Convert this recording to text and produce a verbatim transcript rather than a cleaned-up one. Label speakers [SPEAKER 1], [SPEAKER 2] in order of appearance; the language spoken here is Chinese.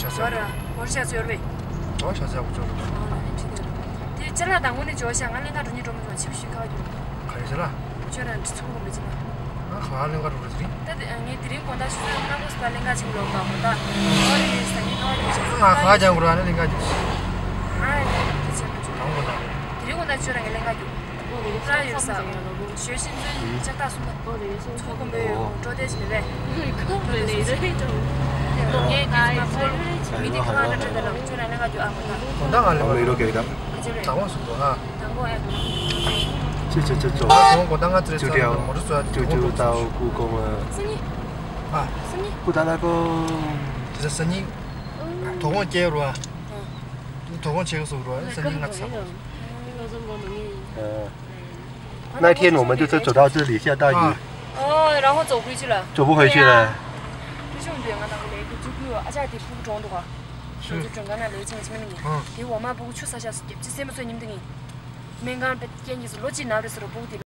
[SPEAKER 1] 下子。
[SPEAKER 2] 是啊，我是下次有呗。
[SPEAKER 1] 我下次要不做了。
[SPEAKER 2] 哦，那记得。这这那当我的脚想，俺领导中你专门做起不许考虑。
[SPEAKER 1] 可以是啦。
[SPEAKER 2] 觉得错误没进来。
[SPEAKER 1] 啊，好，领导做的是。
[SPEAKER 2] 但是你这里光他是那个是他领导请了嘛，我的，我的生意考虑就是。
[SPEAKER 1] 啊，好讲过了，那领导就是。
[SPEAKER 2] 哎，这前面就。
[SPEAKER 1] 当过的。
[SPEAKER 2] 这里光他觉得那领导就。那有啥？学习这讲大数的。错过没有？找点钱呗。可不累的那种。农业地嘛，不，米地看着真的了，就那两个就安稳了。
[SPEAKER 1] 当然了，
[SPEAKER 3] 没多给的。
[SPEAKER 1] 当我说过哈。
[SPEAKER 2] 当我哎。
[SPEAKER 3] 这这这走，就掉，就就到故宫了。
[SPEAKER 2] 生意。
[SPEAKER 1] 啊。
[SPEAKER 2] 生意。
[SPEAKER 3] 不打那个。
[SPEAKER 1] 这生意。同我接入啊。嗯。同我接个收入啊，生意那差不多。
[SPEAKER 3] 嗯。那天我们就是走到这里下大雨。
[SPEAKER 2] 哦，然后走回去了。
[SPEAKER 3] 走不回去了。
[SPEAKER 2] 为什么别个那个那个就给我，而且还得补妆的话，就整个那流程前面的。嗯。给我妈不去啥下事，这什么时候你们的？没讲，别建议是落进那的时候补的。